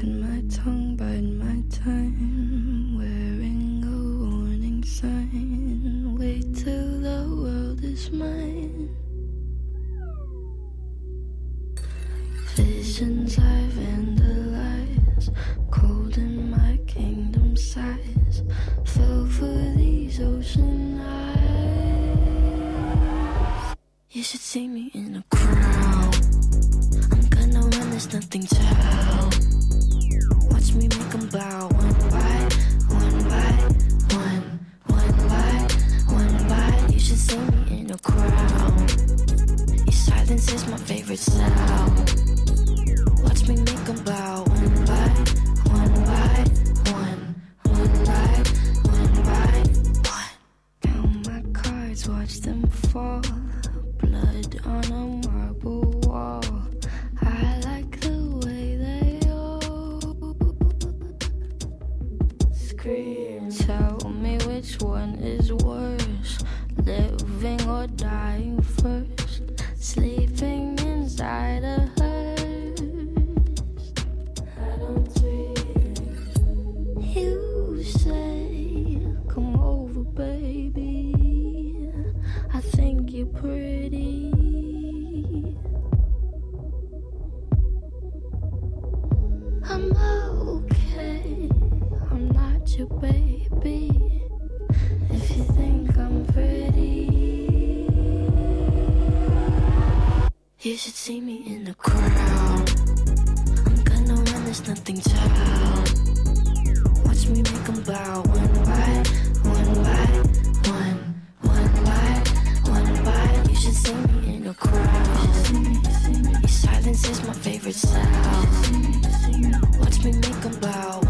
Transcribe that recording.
Bite my tongue, bite my time, wearing a warning sign. Wait till the world is mine. Visions I vandalize, cold in my kingdom size. Fell for these ocean eyes. You should see me in a crowd. I'm gonna run, there's nothing to help. Watch me make them bow, one by one by one, one by one by. You should see me in a crowd. Your silence is my favorite sound. Watch me make them bow, one by one by one, one by one by one. Count my cards, watch them fall. Blood on a marble wall. I like the way they all scream. Tell me which one is worse, living or dying first. Sleeping inside a hearse. I don't dream. You say, come over, baby. I think you're pretty. I'm okay, I'm not your baby. If you think I'm pretty, you should see me in the crowd. I'm gonna run, there's nothing to help. Watch me make them bow, one by one by one, one by one by. You should see me in a crowd. Your silence is my favorite sound. Watch me make them bow,